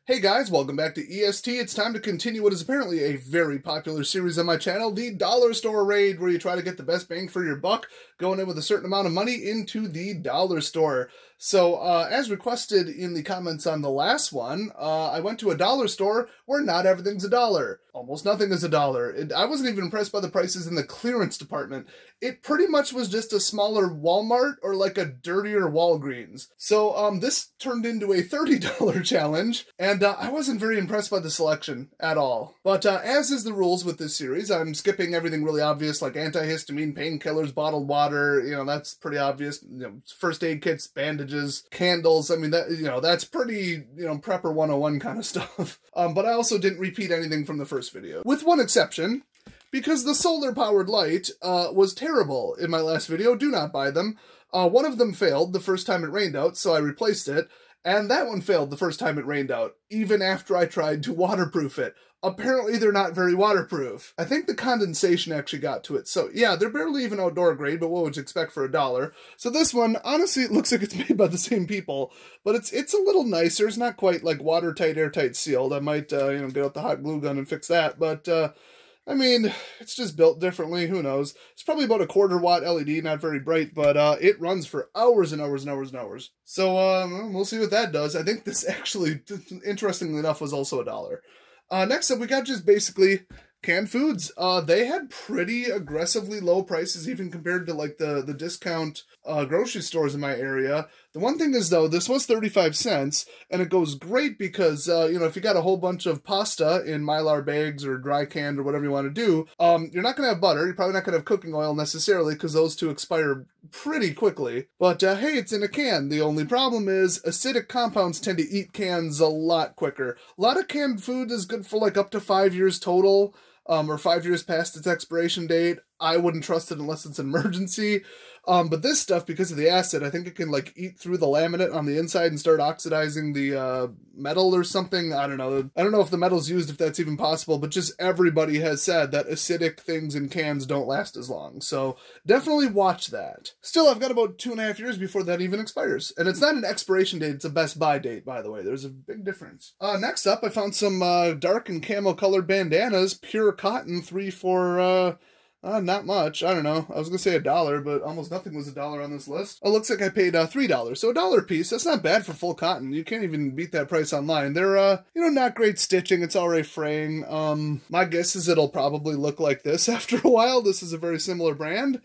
Hey guys, welcome back to EST. It's time to continue what is apparently a very popular series on my channel, the Dollar Store Raid, where you try to get the best bang for your buck, going in with a certain amount of money into the dollar store. So, as requested in the comments on the last one, I went to a dollar store where not everything's a dollar. Almost nothing is a dollar. I wasn't even impressed by the prices in the clearance department. It pretty much was just a smaller Walmart or like a dirtier Walgreens. So, this turned into a $30 challenge, and I wasn't very impressed by the selection at all. But as is the rules with this series, I'm skipping everything really obvious like antihistamine, painkillers, bottled water. You know, that's pretty obvious. You know, first aid kits, bandages, candles. I mean, that's pretty, Prepper 101 kind of stuff. But I also didn't repeat anything from the first video, with one exception. Because the solar-powered light was terrible in my last video. Do not buy them. One of them failed the first time it rained out, so I replaced it. And that one failed the first time it rained out, even after I tried to waterproof it. Apparently they're not very waterproof. I think the condensation actually got to it. So yeah, they're barely even outdoor grade, but what would you expect for $1? So this one, honestly, it looks like it's made by the same people, but it's a little nicer. It's not quite like watertight, airtight sealed. I might, get out the hot glue gun and fix that, but, I mean, it's just built differently. Who knows? It's probably about a 1/4 watt LED, not very bright, but it runs for hours and hours and hours and hours. So we'll see what that does. I think this actually, interestingly enough, was also $1. Next up, we got just basically canned foods. They had pretty aggressively low prices, even compared to like the discount grocery stores in my area. The one thing is, though, this was 35 cents, and it goes great because, if you got a whole bunch of pasta in Mylar bags or dry canned or whatever you want to do, you're not going to have butter. You're probably not going to have cooking oil necessarily because those two expire pretty quickly. But, hey, it's in a can. The only problem is acidic compounds tend to eat cans a lot quicker. A lot of canned food is good for like up to 5 years total. Or 5 years past its expiration date. I wouldn't trust it unless it's an emergency. But this stuff, because of the acid, I think it can like eat through the laminate on the inside and start oxidizing the metal or something. I don't know. I don't know if the metal's used, if that's even possible, but just everybody has said that acidic things in cans don't last as long. So definitely watch that. Still, I've got about 2.5 years before that even expires. And it's not an expiration date, it's a best buy date, by the way. There's a big difference. Next up, I found some dark and camel colored bandanas, pure cotton, 3 for not much. I don't know. I was going to say $1, but almost nothing was $1 on this list. It looks like I paid $3. So $1 a piece. That's not bad for full cotton. You can't even beat that price online. They're, not great stitching. It's already fraying. My guess is it'll probably look like this after a while. This is a very similar brand.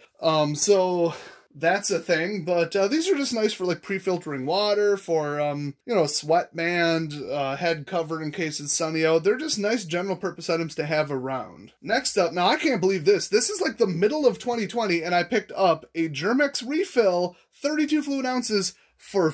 So that's a thing, but these are just nice for like pre-filtering water, for, sweatband, head cover in case it's sunny out. They're just nice general purpose items to have around. Next up, now I can't believe this. This is like the middle of 2020, and I picked up a Germex refill, 32 fluid ounces, for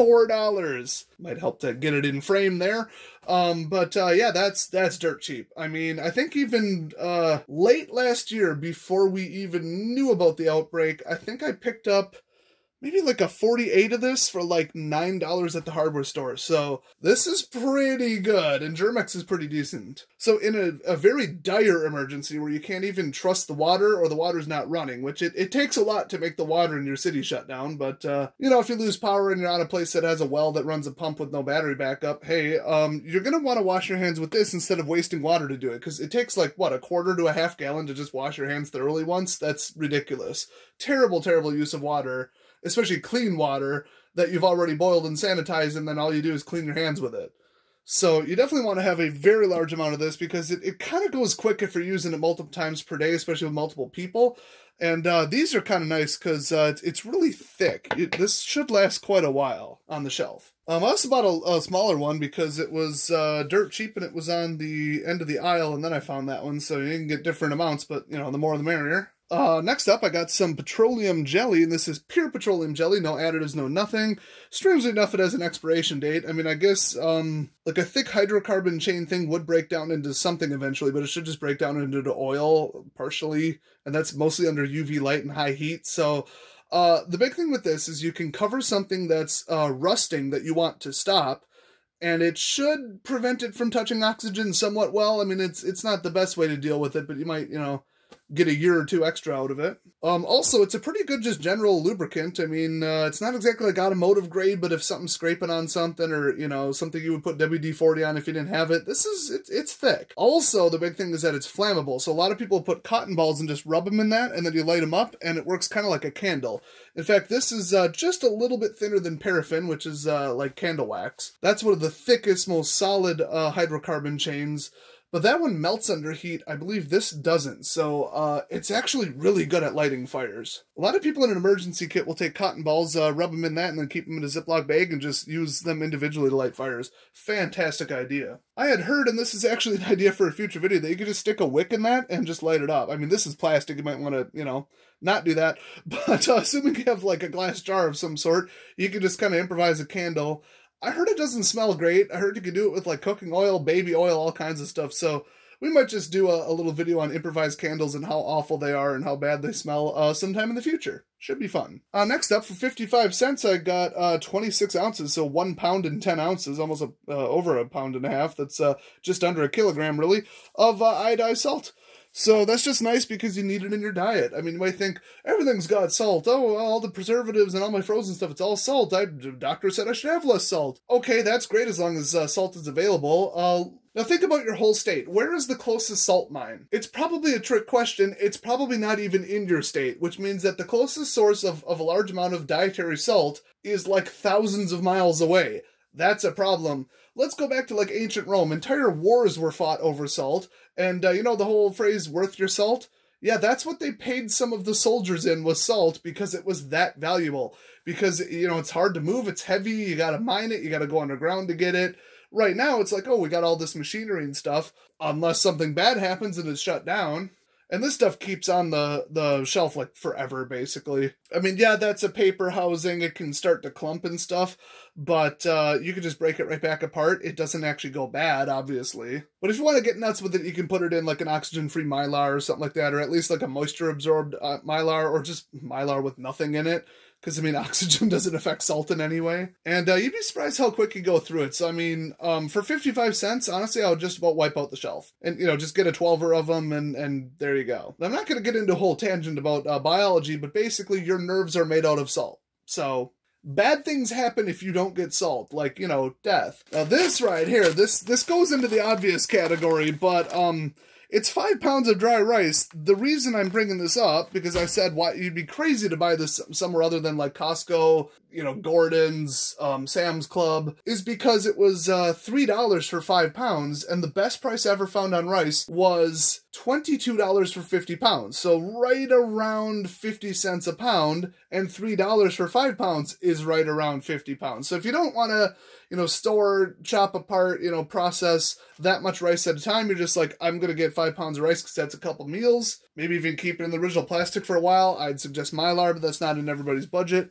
$4. Might help to get it in frame there. Yeah, that's dirt cheap. I mean, I think even late last year, before we even knew about the outbreak, I think I picked up maybe like a 48 of this for like $9 at the hardware store. So this is pretty good, and Germex is pretty decent. So in a very dire emergency where you can't even trust the water or the water's not running, which it takes a lot to make the water in your city shut down. But, if you lose power and you're on a place that has a well that runs a pump with no battery backup, hey, you're going to want to wash your hands with this instead of wasting water to do it. Because it takes like, what, 1/4 to a half gallon to just wash your hands thoroughly once? That's ridiculous. Terrible, terrible use of water. Especially clean water that you've already boiled and sanitized, and then all you do is clean your hands with it. So you definitely want to have a very large amount of this because it kind of goes quick if you're using it multiple times per day, especially with multiple people. And these are kind of nice because it's really thick. This should last quite a while on the shelf. I also bought a smaller one because it was dirt cheap and it was on the end of the aisle, and then I found that one, so you can get different amounts, but, the more the merrier. Next up, I got some petroleum jelly, and this is pure petroleum jelly, no additives, no nothing. Strangely enough, it has an expiration date. I mean, I guess, like a thick hydrocarbon chain thing would break down into something eventually, but it should just break down into oil partially, and that's mostly under UV light and high heat. So, the big thing with this is you can cover something that's, rusting that you want to stop, and it should prevent it from touching oxygen somewhat well. I mean, it's not the best way to deal with it, but you might, get a year or two extra out of it. Also, it's a pretty good just general lubricant. I mean, it's not exactly like automotive grade, but if something's scraping on something, or, you know, something you would put WD-40 on if you didn't have it, it's thick. Also, the big thing is that it's flammable. So a lot of people put cotton balls and just rub them in that, and then you light them up, and it works kind of like a candle. In fact, this is just a little bit thinner than paraffin, which is like candle wax. That's one of the thickest, most solid hydrocarbon chains. But that one melts under heat. I believe this doesn't. So it's actually really good at lighting fires. A lot of people in an emergency kit will take cotton balls, rub them in that, and then keep them in a Ziploc bag and just use them individually to light fires. Fantastic idea. I had heard, and this is actually an idea for a future video, that you could just stick a wick in that and just light it up. I mean, this is plastic. You might want to, you know, not do that. But assuming you have like a glass jar of some sort, you can just kind of improvise a candle. I heard it doesn't smell great. I heard you could do it with like cooking oil, baby oil, all kinds of stuff. So we might just do a little video on improvised candles and how awful they are and how bad they smell sometime in the future. Should be fun. Next up, for 55 cents, I got 26 ounces, so 1 pound and 10 ounces, almost over 1.5 pounds. That's just under a kilogram, really, of iodized salt. So that's just nice because you need it in your diet. I mean, you might think, everything's got salt. Oh, all the preservatives and all my frozen stuff, it's all salt. The doctor said I should have less salt. Okay, that's great as long as salt is available. Now think about your whole state. Where is the closest salt mine? It's probably a trick question. It's probably not even in your state, which means that the closest source of a large amount of dietary salt is like thousands of miles away. That's a problem. Let's go back to like ancient Rome. Entire wars were fought over salt. And you know the whole phrase, worth your salt? Yeah, that's what they paid some of the soldiers in, was salt, because it was that valuable. Because, you know, it's hard to move, it's heavy, you gotta mine it, you gotta go underground to get it. Right now, it's like, oh, we got all this machinery and stuff, unless something bad happens and it's shut down. And this stuff keeps on the shelf like forever, basically. I mean, yeah, that's a paper housing. It can start to clump and stuff, but you can just break it right back apart. It doesn't actually go bad, obviously. But if you want to get nuts with it, you can put it in like an oxygen-free Mylar or something like that, or at least like a moisture-absorbed Mylar, or just Mylar with nothing in it. Because, I mean, oxygen doesn't affect salt in any way. And you'd be surprised how quick you go through it. So, I mean, for 55 cents, honestly, I would just about wipe out the shelf. And, you know, just get a 12er of them, and there you go. I'm not going to get into a whole tangent about biology, but basically your nerves are made out of salt. So bad things happen if you don't get salt, like, you know, death. Now, this right here, this goes into the obvious category, but it's 5 pounds of dry rice. The reason I'm bringing this up, because I said why you'd be crazy to buy this somewhere other than like Costco, you know, Gordon's, Sam's Club, is because it was $3 for 5 pounds, and the best price I ever found on rice was $22 for 50 pounds. So right around 50 cents a pound, and $3 for 5 pounds is right around 50 pounds. So if you don't want to, you know, store, chop apart, you know, process that much rice at a time, you're just like, I'm going to get 5 pounds of rice because that's a couple meals. Maybe even keep it in the original plastic for a while. I'd suggest Mylar, but that's not in everybody's budget.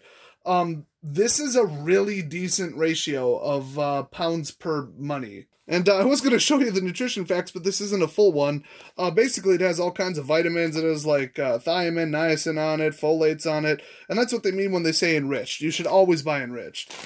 This is a really decent ratio of pounds per money. And I was going to show you the nutrition facts, but this isn't a full one. Basically, it has all kinds of vitamins. It has like thiamine, niacin on it, folates on it. And that's what they mean when they say enriched. You should always buy enriched.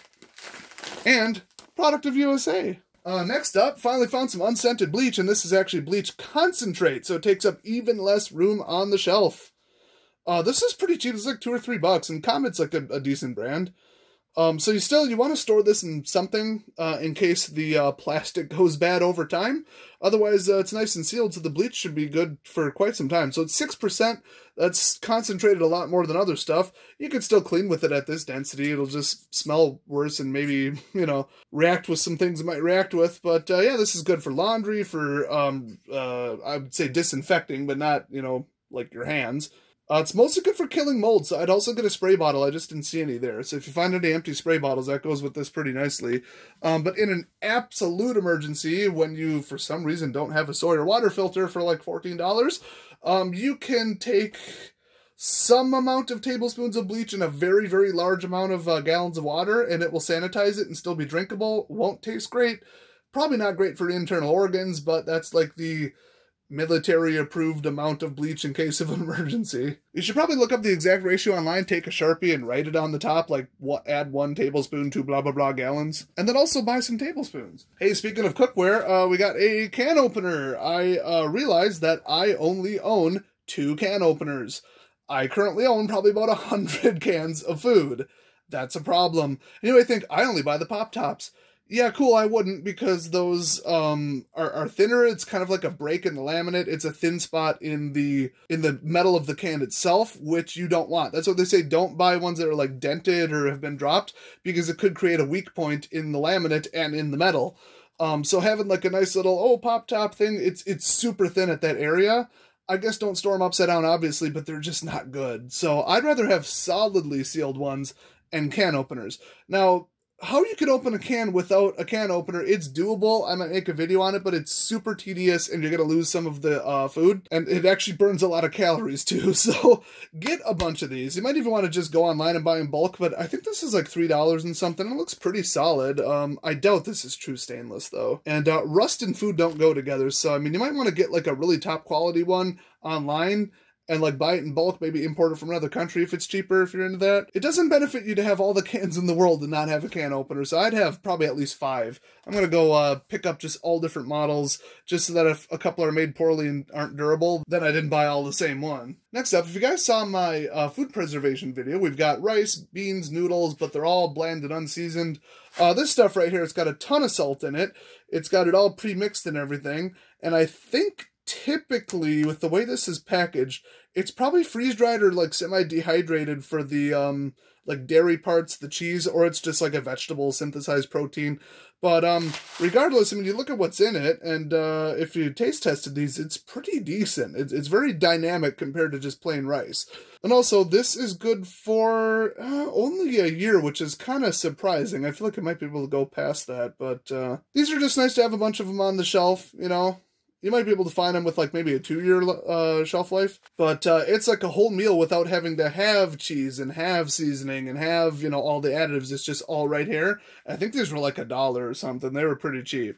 And product of USA. Next up, finally found some unscented bleach, and this is actually bleach concentrate, so it takes up even less room on the shelf. This is pretty cheap. It's like $2 or $3, and Comet's like a decent brand. So you want to store this in something in case the plastic goes bad over time. Otherwise, it's nice and sealed, so the bleach should be good for quite some time. So it's 6%. That's concentrated a lot more than other stuff. You could still clean with it at this density. It'll just smell worse and maybe, you know, react with some things it might react with. But yeah, this is good for laundry, for, I would say disinfecting, but not, you know, like your hands. It's mostly good for killing mold, so I'd also get a spray bottle. I just didn't see any there. So if you find any empty spray bottles, that goes with this pretty nicely. But in an absolute emergency, when you, for some reason, don't have a soy or water filter for like $14, you can take some amount of tablespoons of bleach in a very, very large amount of gallons of water, and it will sanitize it and still be drinkable. Won't taste great. Probably not great for internal organs, but that's like the military-approved amount of bleach in case of an emergency. You should probably look up the exact ratio online, take a Sharpie, and write it on the top, like, add 1 tablespoon to blah, blah, blah gallons. And then also buy some tablespoons. Hey, speaking of cookware, we got a can opener. I realized that I only own 2 can openers. I currently own probably about 100 cans of food. That's a problem. And you might think, I only buy the Pop Tops. Yeah, cool, I wouldn't, because those are thinner. It's kind of like a break in the laminate. It's a thin spot in the metal of the can itself, which you don't want. That's what they say, don't buy ones that are like dented or have been dropped, because it could create a weak point in the laminate and in the metal. So having like a nice little, pop top thing, it's super thin at that area. I guess don't store them upside down, obviously, but they're just not good. So I'd rather have solidly sealed ones and can openers. Now, how you can open a can without a can opener, it's doable. I might make a video on it, but it's super tedious and you're going to lose some of the food. And it actually burns a lot of calories too. So get a bunch of these. You might even want to just go online and buy in bulk, but I think this is like $3 and something. It looks pretty solid. I doubt this is true stainless though. And rust and food don't go together. So, I mean, you might want to get like a really top quality one online and like buy it in bulk, maybe import it from another country if it's cheaper, if you're into that. It doesn't benefit you to have all the cans in the world and not have a can opener, so I'd have probably at least 5. I'm going to go pick up just all different models, just so that if a couple are made poorly and aren't durable, then I didn't buy all the same one. Next up, if you guys saw my food preservation video, we've got rice, beans, noodles, but they're all bland and unseasoned. This stuff right here, it's got a ton of salt in it. It's got it all pre-mixed and everything, and I think typically, with the way this is packaged, it's probably freeze-dried or like semi-dehydrated for the like dairy parts, the cheese, or it's just like a vegetable synthesized protein. But regardless, I mean, you look at what's in it, and if you taste tested these, it's pretty decent. It's very dynamic compared to just plain rice. And also, this is good for only a year, which is kind of surprising. I feel like I might be able to go past that, but these are just nice to have a bunch of them on the shelf, you know. You might be able to find them with like maybe a 2-year shelf life, but it's like a whole meal without having to have cheese and have seasoning and have, you know, all the additives. It's just all right here. I think these were like $1 or something. They were pretty cheap.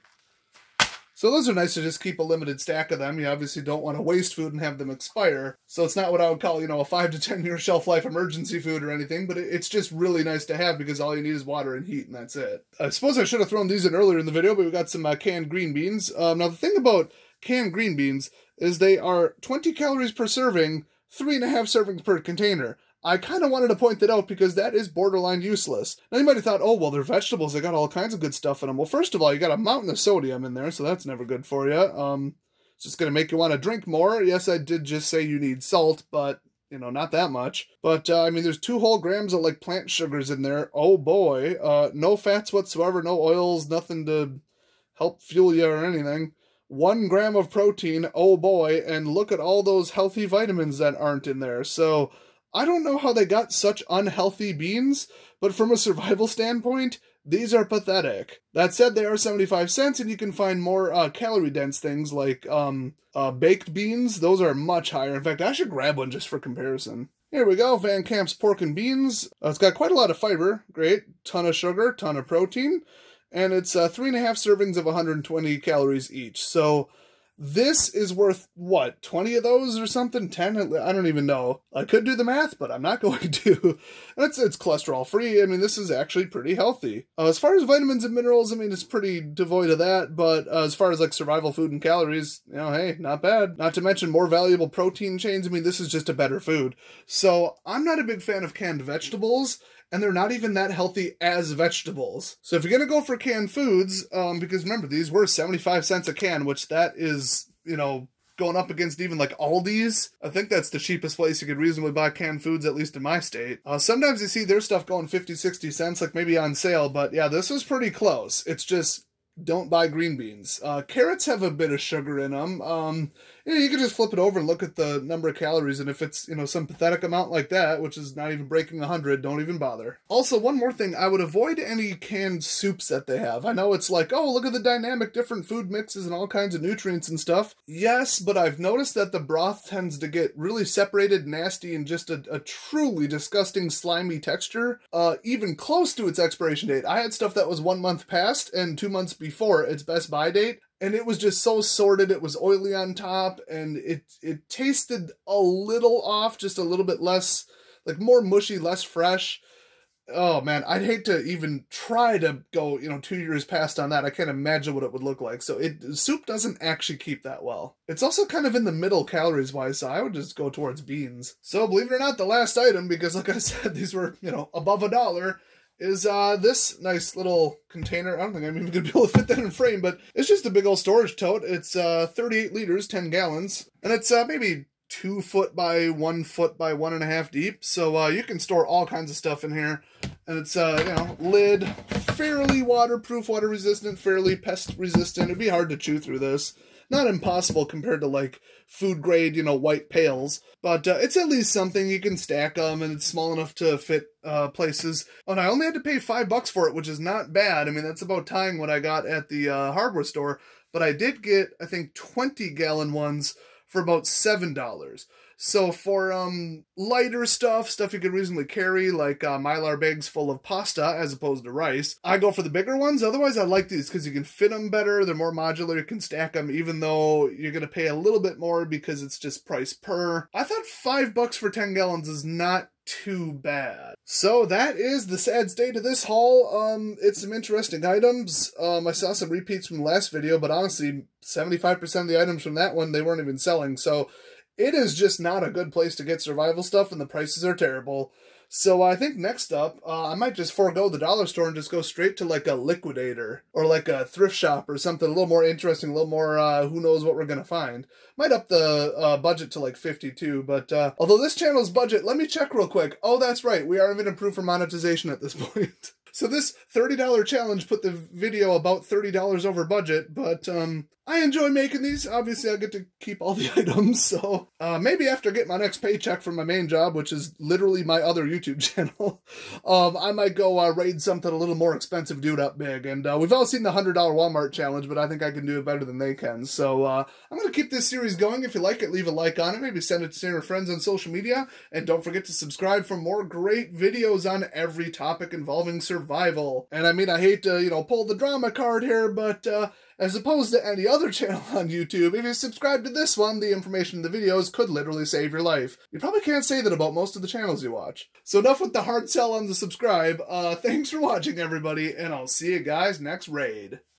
So those are nice to just keep a limited stack of them. You obviously don't want to waste food and have them expire. So it's not what I would call, you know, a 5 to 10 year shelf life emergency food or anything, but it's just really nice to have because all you need is water and heat and that's it. I suppose I should have thrown these in earlier in the video, but we got some canned green beans. Now the thing about canned green beans is they are 20 calories per serving, 3.5 servings per container. I kind of wanted to point that out because that is borderline useless. Now you might have thought, oh, well, they're vegetables. They got all kinds of good stuff in them. Well, first of all, you got a mountain of sodium in there, so that's never good for you. It's just going to make you want to drink more. Yes, I did just say you need salt, but, you know, not that much. But, I mean, there's 2 whole grams of, like, plant sugars in there. Oh, boy. No fats whatsoever, no oils, nothing to help fuel you or anything. 1 gram of protein, oh boy, and look at all those healthy vitamins that aren't in there. So I don't know how they got such unhealthy beans, but from a survival standpoint, these are pathetic. That said, they are 75 cents, and you can find more calorie-dense things like baked beans. Those are much higher. In fact, I should grab one just for comparison. Here we go, Van Camp's pork and beans. It's got quite a lot of fiber. Great. Ton of sugar, ton of protein. And it's 3.5 servings of 120 calories each. So this is worth, what, 20 of those or something? 10? I don't even know. I could do the math, but I'm not going to. It's cholesterol free. I mean, this is actually pretty healthy. As far as vitamins and minerals, I mean, it's pretty devoid of that. But as far as like survival food and calories, you know, hey, not bad. Not to mention more valuable protein chains. I mean, this is just a better food. So I'm not a big fan of canned vegetables. And they're not even that healthy as vegetables. So if you're going to go for canned foods, because remember, these were 75 cents a can, which that is, you know, going up against even like Aldi's. I think that's the cheapest place you could reasonably buy canned foods, at least in my state. Sometimes you see their stuff going 50, 60 cents, like maybe on sale. But yeah, this was pretty close. It's just, don't buy green beans. Carrots have a bit of sugar in them. You know, you can just flip it over and look at the number of calories, and if it's, you know, some pathetic amount like that, which is not even breaking 100, don't even bother. Also, one more thing, I would avoid any canned soups that they have. I know it's like, oh, look at the dynamic different food mixes and all kinds of nutrients and stuff. Yes, but I've noticed that the broth tends to get really separated, nasty, and just a truly disgusting, slimy texture, even close to its expiration date. I had stuff that was 1 month past and 2 months before its best buy date, and it was just so sorted. It was oily on top, and it tasted a little off, just a little bit less, like more mushy, less fresh. Oh man, I'd hate to even try to go, 2 years past on that. I can't imagine what it would look like. So soup doesn't actually keep that well. It's also kind of in the middle calories wise, so I would just go towards beans. So believe it or not, the last item, because like I said, these were, above $1, is this nice little container. I don't think I'm even gonna be able to fit that in frame, but it's just a big old storage tote. It's 38 liters, 10 gallons, and it's maybe 2 foot by 1 foot by 1.5 deep. So you can store all kinds of stuff in here. And it's, lid, fairly waterproof, water resistant, fairly pest resistant. It'd be hard to chew through this. Not impossible compared to like food grade, white pails. But it's at least something. You can stack them, and it's small enough to fit places. And I only had to pay $5 for it, which is not bad. I mean, that's about tying what I got at the hardware store. But I did get, I think, 20-gallon ones for about $7. So for lighter stuff you could reasonably carry, like Mylar bags full of pasta as opposed to rice, I go for the bigger ones. Otherwise, I like these because you can fit them better. They're more modular. You can stack them, even though you're going to pay a little bit more because it's just price per. I thought $5 for 10 gallons is not too bad. So that is the sad state of this haul. It's some interesting items. I saw some repeats from the last video, but honestly, 75% of the items from that one, they weren't even selling. So it is just not a good place to get survival stuff, and the prices are terrible. So I think next up, I might just forego the dollar store and just go straight to like a liquidator or like a thrift shop or something a little more interesting, a little more who knows what we're going to find. Might up the budget to like 52, but although this channel's budget, let me check real quick. Oh, that's right. We are even approved for monetization at this point. So this $30 challenge put the video about $30 over budget, but I enjoy making these. Obviously, I get to keep all the items, so maybe after I get my next paycheck from my main job, which is literally my other YouTube channel, I might go raid something a little more expensive, do it up big. And we've all seen the $100 Walmart challenge, but I think I can do it better than they can. So I'm going to keep this series going. If you like it, leave a like on it. Maybe send it to your friends on social media. And don't forget to subscribe for more great videos on every topic involving survival. And I mean, I hate to, pull the drama card here, but as opposed to any other channel on YouTube, if you subscribe to this one, the information in the videos could literally save your life. You probably can't say that about most of the channels you watch. So enough with the hard sell on the subscribe. Thanks for watching, everybody, and I'll see you guys next raid.